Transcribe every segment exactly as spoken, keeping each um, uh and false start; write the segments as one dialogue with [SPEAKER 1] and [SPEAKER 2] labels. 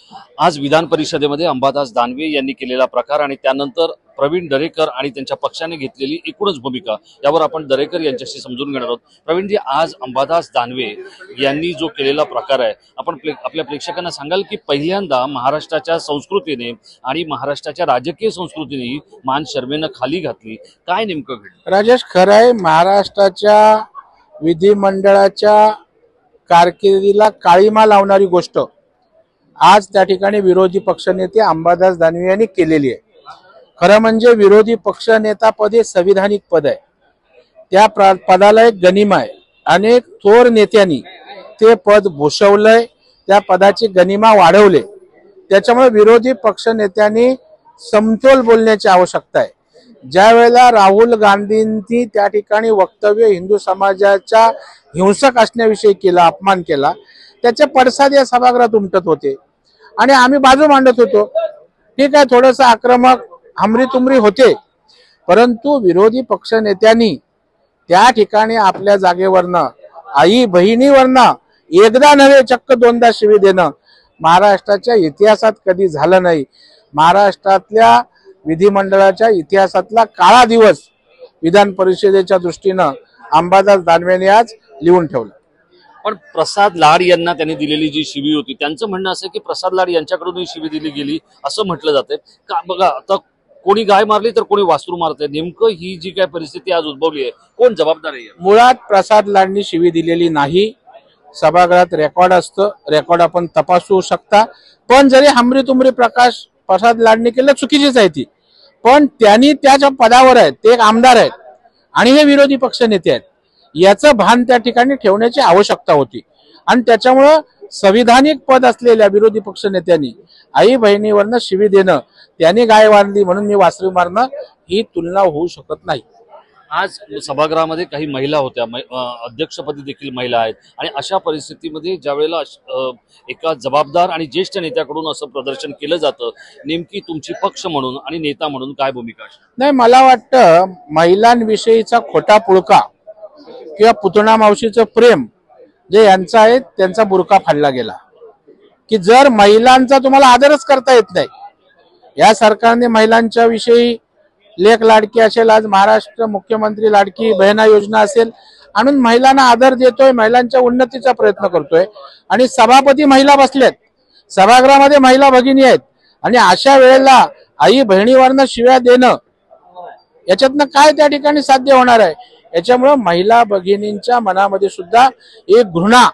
[SPEAKER 1] आज विधान परिषदेमध्ये अंबादास दानवे यांनी केलेला प्रकार आणि त्यानंतर प्रवीण दरेकर आणि त्यांच्या पक्षाने घेतलेली एकूणच भूमिका यावर आपण दरेकर यांच्याशी समजून घेणार आहोत। प्रवीणजी, आज अंबादास दानवे यांनी जो केलेला प्रकार आहे, आपण आपल्या प्रेक्षकांना सांगाल की पहिल्यांदा महाराष्ट्राच्या संस्कृतीने आणि महाराष्ट्राच्या राजकीय संस्कृतीने मान शर्मेनं खाली घातली, काय नेमकं घडलं?
[SPEAKER 2] राजेश, खरं आहे, महाराष्ट्राच्या विधिमंडळाच्या कारकिर्दीला काळीमा लावणारी गोष्ट आज त्या ठिकाणी विरोधी पक्षनेते अंबादास दानवे यांनी केलेली आहे। खरं म्हणजे विरोधी पक्षनेता पद हे संविधानिक पद आहे, त्या पदाला एक गनिमा आहे। अनेक थोर नेत्यांनी ते पद भूषवलंय, त्या पदाची गनिमा वाढवले, त्याच्यामुळे विरोधी पक्षनेत्यांनी समतोल बोलण्याची आवश्यकता आहे। ज्या वेळेला राहुल गांधींनी त्या ठिकाणी वक्तव्य हिंदू समाजाच्या हिंसक असण्याविषयी केला, अपमान केला, त्याचे पडसाद या सभागृहात उमटत होते आणि आम्ही बाजू मांडत होतो। ठीक आहे, थोडस आक्रमक हमरी तुमरी होते, परंतु विरोधी पक्ष नेत्यांनी त्या ठिकाणी आपल्या जागेवरनं, आई बहिणीवरनं एकदा नव्हे चक्क दोनदा शिवी देणं महाराष्ट्राच्या इतिहासात कधी झालं नाही। महाराष्ट्रातल्या विधिमंडळाच्या इतिहासातला काळा दिवस विधान परिषदेच्या दृष्टीनं अंबादास दानवेने आज लिहून ठेवलं।
[SPEAKER 1] पण प्रसाद लाड यांना त्यांनी दिलेली जी शिवी होती, त्यांचं म्हणणं असं की प्रसाद लाड यांच्याकडून ही शिवी दिली गेली असं म्हटलं जातंय का? बघा, आता कोणी गाय मारली तर कोणी वासरू मारतंय, नेमकं ही जी काय परिस्थिती आज उद्भवली आहे, कोण जबाबदार आहे?
[SPEAKER 2] मुळात प्रसाद लाडनी शिवी दिलेली नाही, सभागृहात रेकॉर्ड असतं, रेकॉर्ड आपण तपासू शकता। पण जरी हमरी तुमरी प्रकाश प्रसाद लाडनी केलं, चुकीचीच आहे ती, पण त्यांनी त्याच्या पदावर आहेत, ते एक आमदार आहेत आणि हे विरोधी पक्ष नेते आहेत, याचं भान त्या ठिकाणी ठेवण्याची आवश्यकता होती। आणि त्याच्यामुळं संविधानिक पद असलेल्या विरोधी पक्ष नेत्यांनी आई बहिणीवरनं शिवी देणं, त्यांनी गाय वाढली म्हणून मी वासरू मारणं, ही तुलना होऊ शकत नाही।
[SPEAKER 1] आज सभागृहामध्ये काही महिला होत्या, अध्यक्षपदी देखील महिला आहेत, आणि अशा परिस्थितीमध्ये ज्या वेळेला एका जबाबदार आणि ज्येष्ठ नेत्याकडून असं प्रदर्शन केलं जातं, नेमकी तुमची पक्ष म्हणून आणि नेता म्हणून काय भूमिका असते?
[SPEAKER 2] नाही, मला वाटतं महिलांविषयीचा खोटा पुळका किंवा पुतणा मावशीचं प्रेम जे यांचं आहे, त्यांचा बुरका फाडला गेला की जर महिलांचा तुम्हाला आदरच करता येत नाही, या सरकारने महिलांच्या विषयी लेख लाडकी असेल, आज महाराष्ट्र मुख्यमंत्री लाडकी बहिणा योजना असेल, आणून महिलांना आदर देतोय, महिलांच्या उन्नतीचा प्रयत्न करतोय, आणि सभापती महिला बसलेत, सभागृहामध्ये महिला भगिनी आहेत, आणि अशा वेळेला आई बहिणीवरनं शिव्या देणं, याच्यातनं काय त्या ठिकाणी साध्य होणार आहे? याच्यामुळे महिला भगिनींच्या मनामध्ये सुद्धा एक घृणा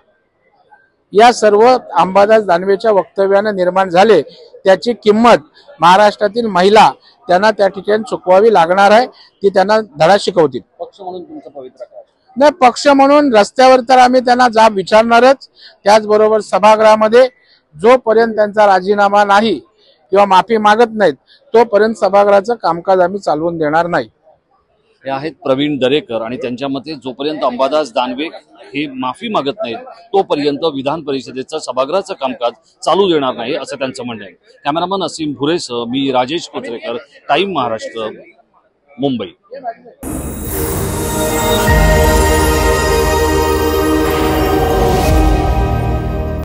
[SPEAKER 2] या सर्व अंबादास दानवेच्या वक्तव्याने निर्माण झाले, त्याची किंमत महाराष्ट्रातील महिला त्यांना त्या ठिकाणी चुकवावी लागणार आहे, ती त्यांना धडा शिकवतील।
[SPEAKER 1] पक्ष म्हणून तुमचा पवित्र काय?
[SPEAKER 2] नाही, पक्ष म्हणून रस्त्यावर तर आम्ही त्यांना जाब विचारणारच, त्याचबरोबर सभागृहामध्ये जोपर्यंत त्यांचा राजीनामा नाही किंवा माफी मागत नाहीत, तोपर्यंत सभागृहाचं कामकाज आम्ही चालवून देणार नाही।
[SPEAKER 1] हे आहेत प्रवीण दरेकर, आणि त्यांच्या मते जोपर्यंत अंबादास दानवे हे माफी मागत नाहीत तोपर्यंत विधान परिषदेचं सभागृहाचं कामकाज चालू देणार नाही, असं त्यांचं म्हणणं आहे। कॅमेरामन असीम भुरेसह मी राजेश कोचरेकर, टाइम महाराष्ट्र, मुंबई।